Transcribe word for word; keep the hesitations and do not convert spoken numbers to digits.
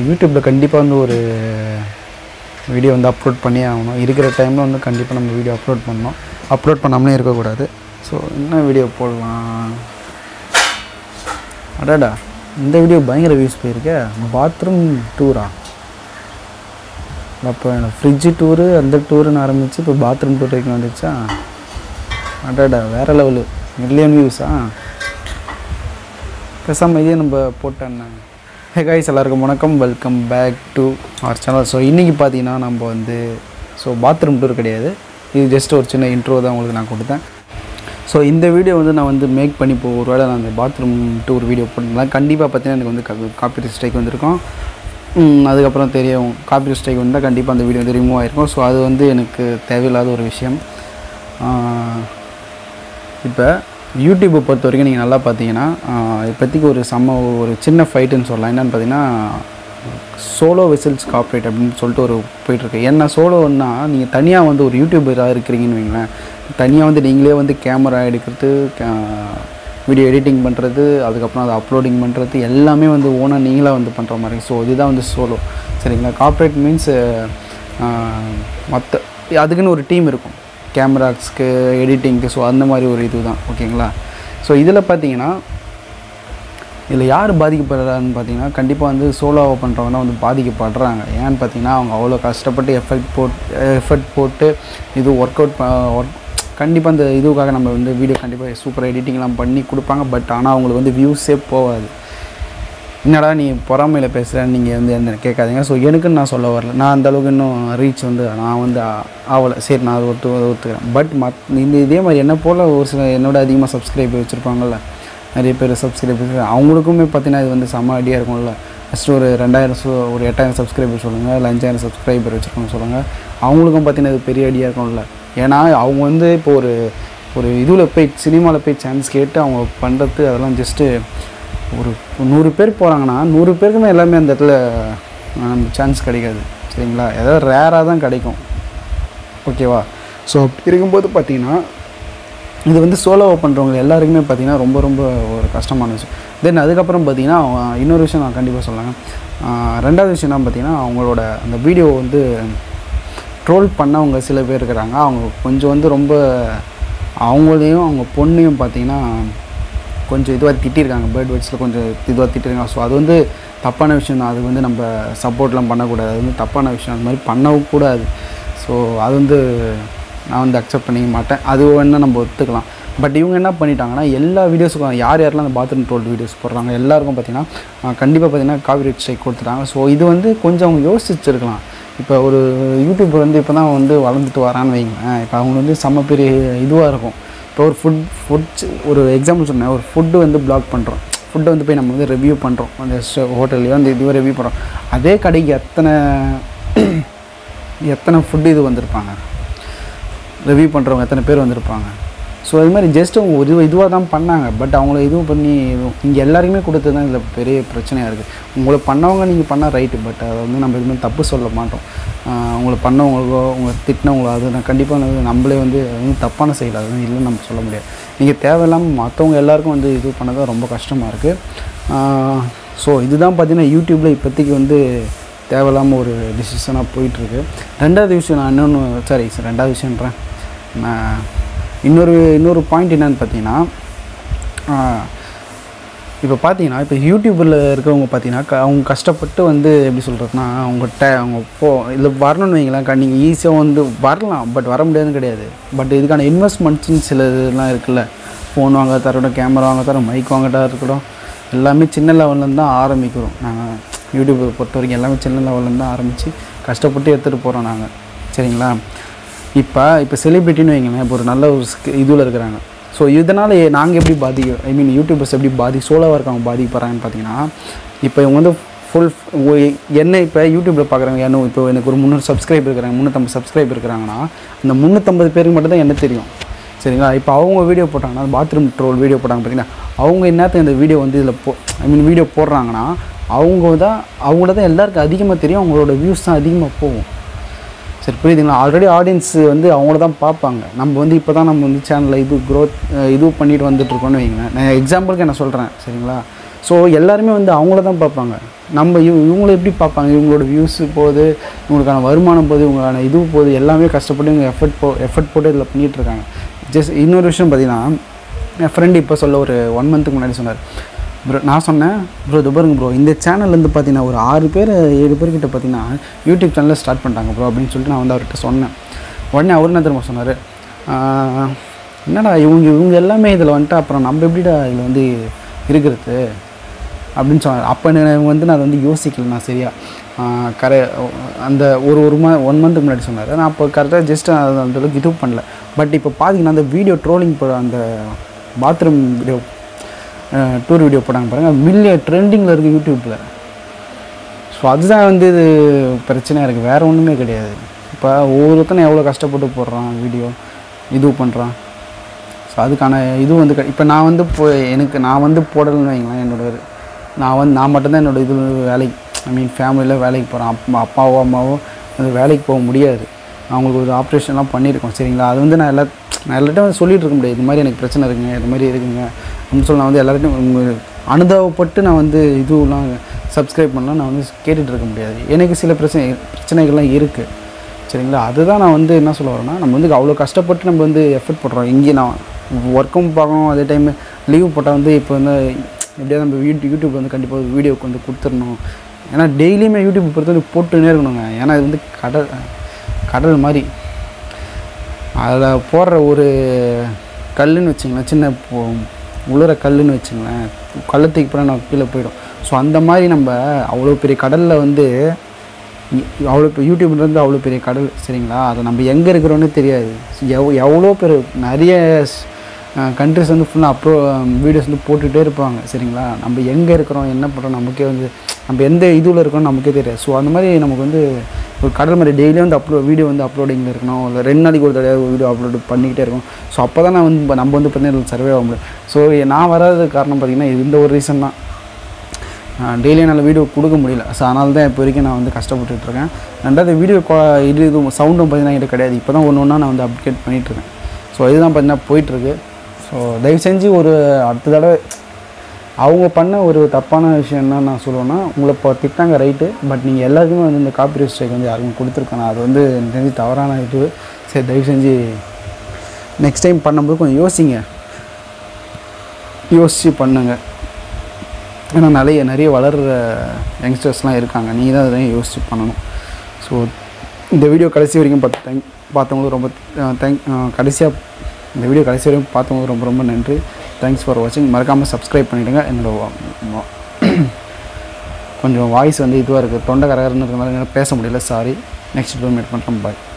யூடியூப்பில் கண்டிப்பாக வந்து ஒரு வீடியோ வந்து அப்லோட் பண்ணி ஆகணும். இருக்கிற டைமில் வந்து கண்டிப்பாக நம்ம வீடியோ அப்லோட் பண்ணணும். அப்லோட் பண்ணாமலே இருக்கக்கூடாது. ஸோ என்ன வீடியோ போடலாம்? அடாடா, இந்த வீடியோ பயங்கர வியூஸ் போயிருக்கே. பாத்ரூம் டூரா? அப்போ ஃப்ரிட்ஜு டூரு அந்த டூருன்னு ஆரம்பித்து இப்போ பாத்ரூம் டூர் வரைக்கும் வந்துச்சா? அடாடா, வேறு லெவலு, மில்லியன் வியூஸா? பேசாமல் இதே நம்ம போட்டேன்னா. ஹே காய்ஸ், எல்லாருக்கும் வணக்கம், welcome back to our channel. So இன்றைக்கி பார்த்தீங்கன்னா நம்ம வந்து ஸோ பாத்ரூம் டூர் கிடையாது, இது ஜஸ்ட் ஒரு சின்ன இன்ட்ரோ தான் உங்களுக்கு நான் கொடுத்தேன். ஸோ இந்த வீடியோ வந்து நான் வந்து மேக் பண்ணி இப்போ ஒரு வேளை நான் அந்த பாத்ரூம் டூர் வீடியோ போட்டிருந்தேன். கண்டிப்பாக பார்த்தீங்கன்னா எனக்கு வந்து காப்பி ஸ்ட்ரைக் வந்திருக்கும். அதுக்கப்புறம் தெரியும் காப்பி ஸ்ட்ரைக் வந்தால் கண்டிப்பாக அந்த வீடியோ வந்து ரிமூவ் ஆகிருக்கும். ஸோ அது வந்து எனக்கு தேவையில்லாத ஒரு விஷயம். இப்போ யூடியூப்பை பொறுத்த வரைக்கும் நீங்கள் நல்லா பார்த்தீங்கன்னா இப்போதைக்கு ஒரு செம்ம ஒரு சின்ன ஃபைட்டுன்னு சொல்லலாம். என்னென்னு பார்த்தீங்கன்னா சோலோ வெசல்ஸ் கார்ப்பரேட் அப்படின்னு சொல்லிட்டு ஒரு போயிட்டுருக்கு. என்ன சோலோன்னா நீங்கள் தனியாக வந்து ஒரு யூடியூபராக இருக்கிறீங்கன்னு வைங்களேன், தனியாக வந்து நீங்களே வந்து கேமரா எடுக்கிறது, வீடியோ எடிட்டிங் பண்ணுறது, அதுக்கப்புறம் அதை அப்லோடிங் பண்ணுறது எல்லாமே வந்து ஓனாக நீங்களாக வந்து பண்ணுற மாதிரி. ஸோ இதுதான் வந்து சோலோ, சரிங்களா? கார்ப்பரேட் மீன்ஸ் மற்ற அதுக்குன்னு ஒரு டீம் இருக்கும், கேமராஸ்க்கு, எடிட்டிங்க்கு. ஸோ அந்த மாதிரி ஒரு இது தான், ஓகேங்களா? ஸோ இதில் பார்த்தீங்கன்னா இதில் யார் பாதிக்கப்படுறான்னு பார்த்தீங்கன்னா கண்டிப்பாக வந்து சோலோவை பண்ணுறவங்க தான் வந்து பாதிக்கப்படுறாங்க. ஏன்னு பார்த்தீங்கன்னா அவங்க அவ்வளோ கஷ்டப்பட்டு எஃபெக்ட் போட் எஃபெக்ட் போட்டு இது ஒர்க் அவுட் ஒர்க் கண்டிப்பாக அந்த இதுக்காக நம்ம வந்து வீடியோ கண்டிப்பாக சூப்பராக எடிட்டிங்லாம் பண்ணி கொடுப்பாங்க. பட் ஆனால் அவங்களுக்கு வந்து வியூஸே போகாது. என்னடா நீ பொறாமையில் பேசுகிறேன்னு நீங்கள் வந்து என்ன கேட்காதீங்க. ஸோ எனக்குன்னு நான் சொல்ல வரல, நான் அந்தளவுக்கு இன்னும் ரீச் வந்து நான் வந்து ஆகலை. சரி, நான் அதை ஒத்து ஒத்துக்கிறேன். பட் மத் இந்த இதே மாதிரி என்ன போல் ஒரு சில என்னோட அதிகமாக சப்ஸ்கிரைபர் வச்சுருப்பாங்கள்ல, நிறைய பேர் சப்ஸ்கிரைபர், அவங்களுக்குமே பார்த்தீங்கன்னா இது வந்து செம்ம ஐடியா இருக்கும்ல. ஃபஸ்ட்டு ஒரு ரெண்டாயிரம் ஸோ ஒரு எட்டாயிரம் சப்ஸ்கிரைபர் சொல்லுங்கள், இல்லை அஞ்சாயிரம் சப்ஸ்கிரைபர் வச்சுருக்கோன்னு சொல்லுங்கள். அவங்களுக்கும் பார்த்தீங்கன்னா இது பெரிய ஐடியா இருக்கும்ல. ஏன்னா அவங்க வந்து இப்போ ஒரு ஒரு இதில் போய் சினிமாவில் போய் சான்ஸ் கேட்டு அவங்க பண்ணுறது அதெல்லாம் ஜஸ்ட்டு ஒரு நூறு பேர் போகிறாங்கன்னா நூறு பேருக்குமே எல்லாமே அந்த இடத்துல நம்ம சான்ஸ் கிடைக்காது, சரிங்களா? ஏதாவது ரேராக தான் கிடைக்கும், ஓகேவா? ஸோ அப்படி இருக்கும்போது பார்த்திங்கன்னா இது வந்து சோலோவை பண்ணுறவங்க எல்லாருக்குமே பார்த்திங்கன்னா ரொம்ப ரொம்ப ஒரு கஷ்டமான விஷயம். தென் அதுக்கப்புறம் பார்த்திங்கன்னா இன்னொரு விஷயம் நான் கண்டிப்பாக சொல்லலாங்க. ரெண்டாவது விஷயம் என்ன பார்த்திங்கன்னா அவங்களோட அந்த வீடியோ வந்து ட்ரோல் பண்ணவங்க சில பேர் இருக்கிறாங்க. அவங்க கொஞ்சம் வந்து ரொம்ப அவங்களையும் அவங்க பொண்ணையும் பார்த்திங்கன்னா கொஞ்சம் இதுவாக திட்டிருக்காங்க, பேர்ட் வேர்ட்ஸில் கொஞ்சம் இதுவாக திட்டிருக்காங்க. ஸோ அது வந்து தப்பான விஷயம் தான். அது வந்து நம்ம சப்போர்ட்லாம் பண்ணக்கூடாது, அது வந்து தப்பான விஷயம், அது மாதிரி பண்ணவும் கூடாது. ஸோ அது வந்து நான் வந்து அக்செப்ட் பண்ணிக்க மாட்டேன். அது வேணால் நம்ம ஒத்துக்கலாம். பட் இவங்க என்ன பண்ணிட்டாங்கன்னா எல்லா வீடியோஸுக்கும் யார் யாரெல்லாம் அந்த பாத்ரூம் ட்ரோல் வீடியோஸ் போடுறாங்க எல்லாருக்கும் பார்த்திங்கன்னா கண்டிப்பாக பார்த்திங்கன்னா காப்பிரைட் ஸ்ட்ரைக் கொடுத்துட்டாங்க. ஸோ இது வந்து கொஞ்சம் அவங்க யோசிச்சுருக்கலாம். இப்போ ஒரு யூடியூபர் வந்து இப்போ தான் வந்து வளர்ந்துட்டு வரான்னு வைங்க, இப்போ அவங்க வந்து செம்ம பெரிய இதுவாக இருக்கும். இப்போ ஒரு ஃபுட் ஃபுட் ஒரு எக்ஸாம்பிள் சொன்னேன், ஒரு ஃபுட்டு வந்து பிளாக் பண்ணுறோம், ஃபுட்டை வந்து போய் நம்ம வந்து ரிவ்யூ பண்ணுறோம், அந்த ஹோட்டல்லையோ அந்த இதுவோ ரிவ்யூ பண்ணுறோம். அதே கடைக்கு எத்தனை எத்தனை ஃபுட்டு இது வந்திருப்பாங்க, ரிவ்யூ பண்ணுறவங்க எத்தனை பேர் வந்திருப்பாங்க. ஸோ அது மாதிரி ஜஸ்ட் அவங்க ஒரு இதுவாக தான் பண்ணாங்க. பட் அவங்கள இதுவும் பண்ணி இங்கே எல்லாருக்குமே கொடுத்தது தான் இதில் பெரிய பிரச்சனையாக இருக்குது. உங்களை பண்ணவங்க நீங்கள் பண்ணால் ரைட்டு, பட் அதை வந்து நம்ம எதுவுமே தப்பு சொல்ல மாட்டோம். உங்களை பண்ணவங்களுக்கோ உங்களை திட்டினவங்களோ அது நான் கண்டிப்பாக நம்மளே வந்து அது வந்து தப்பான செயல், அது வந்து இல்லைன்னு நம்ம சொல்ல முடியாது. நீங்கள் தேவையில்லாமல் மற்றவங்க எல்லாேருக்கும் வந்து இது பண்ணதான் ரொம்ப கஷ்டமாக இருக்குது. ஸோ இதுதான் பார்த்திங்கன்னா யூடியூப்பில் இப்போதைக்கு வந்து தேவையில்லாமல் ஒரு டிசிஷனாக போயிட்டுருக்கு. ரெண்டாவது விஷயம் நான் இன்னொன்று சாரி சார் ரெண்டாவது விஷயன்றேன் நான் இன்னொரு இன்னொரு பாயிண்ட் என்னென்னு பார்த்தீங்கன்னா இப்போ பார்த்தீங்கன்னா இப்போ யூடியூப்பில் இருக்கிறவங்க பார்த்தீங்கன்னா அவங்க கஷ்டப்பட்டு வந்து எப்படி சொல்கிறதுனா அவங்ககிட்ட அவங்க போ இல்லை வரணும்னு வைங்களேன், நீங்கள் ஈஸியாக வந்து வரலாம், பட் வர முடியாதுன்னு கிடையாது. பட் இதுக்கான இன்வெஸ்ட்மெண்ட்ஸ்னு சில இதெல்லாம் இருக்குல்ல, ஃபோன் வாங்க தரட்டும், கேமரா வாங்க தரோம், மைக் வாங்கட்டா இருக்கட்டும், எல்லாமே சின்ன லெவல்லேருந்து தான் ஆரம்பிக்கிறோம். நாங்கள் யூடியூப்பை பொறுத்த வரைக்கும் எல்லாமே சின்ன லெவல்லேருந்து தான் ஆரம்பித்து கஷ்டப்பட்டு எடுத்துகிட்டு போகிறோம் நாங்கள், சரிங்களா? இப்போ இப்போ செலிப்ரிட்டின்னு வைங்களேன், இப்போ ஒரு நல்ல ஒரு இதில் இருக்கிறாங்க. ஸோ இதனால் நாங்கள் எப்படி பாதிக்க ஐ மீன் யூடியூபர்ஸ் எப்படி பாதி சோலோவாக இருக்கவங்க பாதிக்கப்படுறாங்கன்னு பார்த்தீங்கன்னா, இப்போ இவங்க வந்து ஃபுல் என்ன இப்போ யூடியூப்பில் பார்க்குறாங்க, என்ன இப்போ எனக்கு ஒரு முந்நூறு சப்ஸ்கிரைப் இருக்கிறாங்க, முந்நூற்றம்பது சப்ஸ்கிரைப் இருக்கிறாங்கன்னா அந்த முந்நூற்றம்பது பேருக்கு மட்டும் தான் என்ன தெரியும், சரிங்களா? இப்போ அவங்க வீடியோ போட்டாங்கன்னா பாத்ரூம் ட்ரோல் வீடியோ போட்டாங்க பார்த்தீங்கன்னா, அவங்க என்னத்துக்கு இந்த வீடியோ வந்து இதில் போ ஐ மீன் வீடியோ போடுறாங்கன்னா அவங்க தான் அவங்கள தான் எல்லாருக்கும் அதிகமாக தெரியும், அவங்களோட வியூஸ் தான் அதிகமாக போகும். சரி, புரியுதுங்களா? ஆல்ரெடி ஆடியன்ஸ் வந்து அவங்கள தான் பார்ப்பாங்க. நம்ம வந்து இப்போ தான் நம்ம வந்து சேனலில் இது க்ரோத் இது பண்ணிட்டு வந்துட்டுருக்கோன்னு வைங்களேன். நான் எக்ஸாம்பிளுக்கு நான் சொல்கிறேன், சரிங்களா? ஸோ எல்லாருமே வந்து அவங்கள தான் பார்ப்பாங்க. நம்ம இவ இவங்கள எப்படி பார்ப்பாங்க, இவங்களோட வியூஸு போகுது, இவங்களுக்கான வருமானம் போகுது, இவங்களுக்கான இது போகுது, எல்லாமே கஷ்டப்பட்டு இவங்க எஃபர்ட் போ எஃபர்ட் போட்டு இதில் பண்ணிகிட்ருக்காங்க. ஜஸ்ட் இன்னொரு விஷயம் பார்த்தீங்கன்னா, என் ஃப்ரெண்டு இப்போ சொல்ல ஒரு ஒன் மந்த்துக்கு முன்னாடி சொன்னார், ப்ரோ நான் சொன்னேன் ப்ரோ இது பாருங்க ப்ரோ, இந்த சேனல்லேருந்து பார்த்தீங்கன்னா ஒரு ஆறு பேர் ஏழு பேர்கிட்ட பார்த்தீங்கன்னா யூடியூப் சேனலில் ஸ்டார்ட் பண்ணிட்டாங்க ப்ரோ அப்படின்னு சொல்லிட்டு நான் வந்து அவர்கிட்ட சொன்னேன். உடனே அவர் என்ன திரும்ப சொன்னார், என்னடா இவங்க இவங்க எல்லாமே இதில் வந்துட்டு அப்புறம் நம்ம எப்படிடா இதில் வந்து இருக்கிறது அப்படின்னு சொன்னார். அப்போ எனக்கு வந்து நான் அதை வந்து யோசிக்கல நான் சரியா கரெ அந்த ஒரு ஒரு மா ஒன் மந்த்துக்கு முன்னாடி சொன்னார். நான் அப்போ கரெக்டாக ஜஸ்ட் அது அந்தளவுக்கு இது பண்ணல. பட் இப்போ பார்த்தீங்கன்னா அந்த வீடியோ ட்ரோலிங் போட அந்த பாத்ரூம் வீடியோ டூர் வீடியோ போட்டாங்க பாருங்கள், மில்லியன் ட்ரெண்டிங்கில் இருக்குது யூடியூப்பில். ஸோ அதுதான் வந்து இது பிரச்சனையாக இருக்குது, வேறு ஒன்றுமே கிடையாது. இப்போ ஒவ்வொருத்தனும் எவ்வளோ கஷ்டப்பட்டு போடுறான் வீடியோ இது பண்ணுறான். ஸோ அதுக்கான இது வந்து இப்போ நான் வந்து இப்போ எனக்கு நான் வந்து போடலன்னு வைங்களேன், என்னோட நான் வந்து நான் மட்டும்தான் என்னோடய இது வேலைக்கு ஐ மீன் ஃபேமிலியில் வேலைக்கு போகிறேன். அப்பா அப்பாவோ அம்மாவோ அது வேலைக்கு போக முடியாது, அவங்களுக்கு ஒரு ஆப்ரேஷன்லாம் பண்ணியிருக்கோம் சரிங்களா. அது வந்து நான் எல்லா நான் எல்லார்ட்டும் வந்து சொல்லிகிட்டு இருக்க முடியாது, இது மாதிரி எனக்கு பிரச்சனை இருக்குங்க, இது மாதிரி இருக்குங்க அப்படின்னு சொல்லி நான் வந்து எல்லார்ட்டும் அனுபவப்பட்டு நான் வந்து இதுவெலாம் சப்ஸ்கிரைப் பண்ணலாம் நான் வந்து கேட்டுகிட்டு இருக்க முடியாது. எனக்கு சில பிரச்சனை பிரச்சனைகள்லாம் இருக்குது சரிங்களா. அதுதான் நான் வந்து என்ன சொல்ல வரேன்னா, நம்ம வந்து அவ்வளோ கஷ்டப்பட்டு நம்ம வந்து எஃபர்ட் போடுறோம். இங்கேயும் நான் ஒர்க்கும் பார்க்கணும், அதே டைம் லீவ் போட்டால் வந்து இப்போ வந்து எப்படியாவது நம்ம யூடியூப் யூடியூப் வந்து கண்டிப்பாக வீடியோக்கு வந்து கொடுத்துடணும். ஏன்னா டெய்லியுமே யூடியூப் பொறுத்த போட்டுன்னே இருக்கணுங்க. ஏன்னா இது வந்து கடல் கடல் மாதிரி அதில் போடுற ஒரு கல்லுன்னு வச்சுங்களேன், சின்ன உளுற கல்லுன்னு வச்சுங்களேன், கள்ளத்துக்கு போனால் நம்ம கீழே போயிடும். ஸோ அந்த மாதிரி நம்ம அவ்வளோ பெரிய கடலில் வந்து அவ்வளோ இப்போ யூடியூப்லேருந்து அவ்வளோ பெரிய கடல் சரிங்களா, அதை நம்ம எங்கே இருக்கிறோன்னே தெரியாது. எவ் எவ்வளோ பேர் நிறைய கண்ட்ரிஸ் வந்து ஃபுல்லாக அப்ரோ வீடியோஸ் வந்து போட்டுகிட்டே இருப்பாங்க சரிங்களா. நம்ம எங்கே இருக்கிறோம் என்ன பண்ணுறோம் நமக்கே வந்து நம்ம எந்த இதுவில் இருக்கோம் நமக்கே தெரியாது. ஸோ அந்த மாதிரி நமக்கு வந்து ஒரு கடல் மாதிரி டெய்லியும் வந்து அப்லோ வீடியோ வந்து அப்லோடிங்கில் இருக்கணும், இல்லை ரெண்டு நாளைக்கு ஒரு தடவை வீடியோ அப்லோட் பண்ணிக்கிட்டே இருக்கணும். ஸோ அப்போ தான் நான் வந்து நம்ம வந்து பார்த்தீங்கன்னா சர்வே ஆக முடியும். ஸோ நான் வராத காரணம் பார்த்திங்கன்னா இந்த ஒரு ரீசன் தான், டெய்லியும் என்னால் வீடியோ கொடுக்க முடியல. ஸோ அதனால தான் இப்போ வரைக்கும் நான் வந்து கஷ்டப்பட்டுருக்கேன். ரெண்டாவது வீடியோ இது இது சவுண்டும் பார்த்திங்கன்னா என்கிட்ட கிடையாது, இப்போ தான் ஒன்று ஒன்றா நான் வந்து அப்டேட் பண்ணிகிட்ருக்கேன். ஸோ இதுதான் பார்த்திங்கன்னா போயிட்டுருக்கு. ஸோ தயவு செஞ்சு ஒரு அடுத்த தடவை அவங்க பண்ண ஒரு தப்பான விஷயம் என்ன நான் சொல்லுவேன்னா, உங்களை இப்போ திட்டாங்க ரைட்டு, பட் நீங்கள் எல்லாருக்குமே வந்து இந்த காப்பிரைட் ஸ்ட்ரைக் வந்து யாருக்கும் கொடுத்துருக்கேன். அது வந்து எனக்கு தெரிஞ்சு தவறான இது. சரி தயவு செஞ்சு நெக்ஸ்ட் டைம் பண்ணும்போது கொஞ்சம் யோசிங்க, யோசித்து பண்ணுங்கள். ஏன்னா நிறைய நிறைய வளர்கிற யங்ஸ்டர்ஸ்லாம் இருக்காங்க, நீங்கள் தான் அதையும் யோசித்து பண்ணணும். ஸோ இந்த வீடியோ கடைசி வரைக்கும் பார்த்து தேங்க் பார்த்தவங்களுக்கு ரொம்ப தேங்க் கடைசியாக இந்த வீடியோ கடைசி வரைக்கும் பார்த்தவங்களுக்கு ரொம்ப ரொம்ப நன்றி. தேங்க்ஸ் ஃபார் வாட்சிங். மறக்காமல் சப்ஸ்கிரைப் பண்ணிவிடுங்க. என்னோடய கொஞ்சம் வாய்ஸ் வந்து இதுவாக இருக்குது, தொண்டை கரகரன்னு இருக்கிறதுனால என்னால் பேச முடியல, சாரி. நெக்ஸ்ட் வீடியோ மீட் பண்ணுறோம், பாய்.